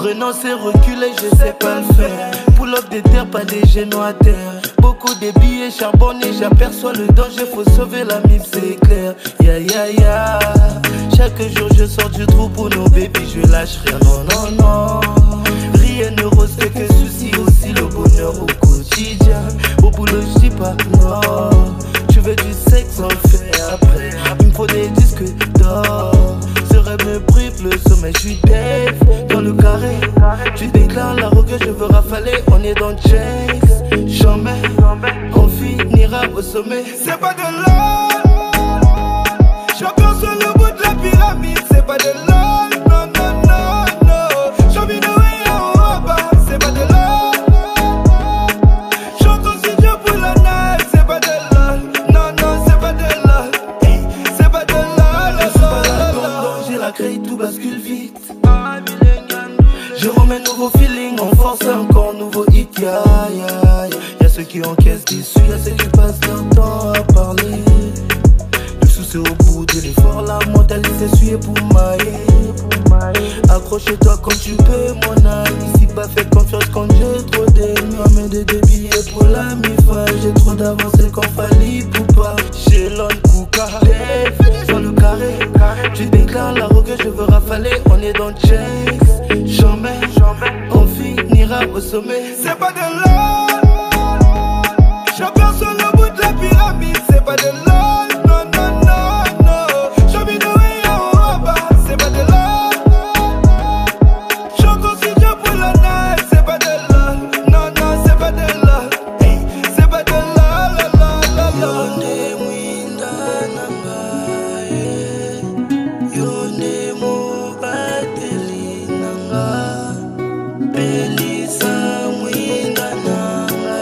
Renoncer, reculer, je sais pas le faire. Pull up des terres, pas des genoux à terre. Beaucoup de billets charbonnés, j'aperçois le danger, faut sauver la mif, c'est clair. Ya ya ya. Chaque jour je sors du trou pour nos bébés, je lâche rien, non non non. Rien ne rose fait que souci, aussi le bonheur au quotidien. Au boulot je dis pas non. Tu veux du sexe, on le fait après. Il me faut des disques d'or. Ce rêve me prive le sommet, je suis Dave. Dans le carré, tu déclares la rogue, je veux rafaler. On est dans le chase, jamais on finira au sommet. C'est pas de l'or, champion sur le bout de la pyramide. C'est pas de l'or, non non non non. Champion en bas, c'est pas de l'or. Chantons si Dieu pour la night. C'est pas de l'or, non non c'est pas de l'or. C'est pas de l'or, je suis pas là, j'ai la créé, tout bascule vite. Je remets nouveau feeling, on force encore nouveau hit, ya ya ya. Y'a ceux qui encaissent déçus, y'a ceux qui passent leur temps à parler. Le souci au bout de l'effort, la mentale s'essuyer pour mailler. Accroche-toi quand tu peux, mon ami. Si pas fait confiance quand j'ai trop d'ennemis. Mets des billets pour la mi-fa. J'ai trop d'avancées quand fallait pour pas. Chez l'on Kouka, dans le carré. Tu déclares la rogue, je veux rafaler. On est dans le chase, jamais on finira au sommet. c'est pas de l'or, champion sur le bout de la pyramide. C'est pas de l'or, non non non non. Champion en bas, c'est pas de l'or. Chantons si Dieu pour la night. C'est pas de l'or, non non c'est pas de l'or. C'est pas de l'or, la la la la. Yone mwinda nanga, yone mo bateli nanga, pelisa mwinda nanga,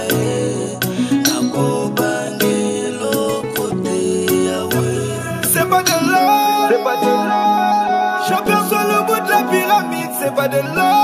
nakobange lokote yawe. C'est pas de l'or, champion sur le bout de la pyramide. C'est pas de l'or.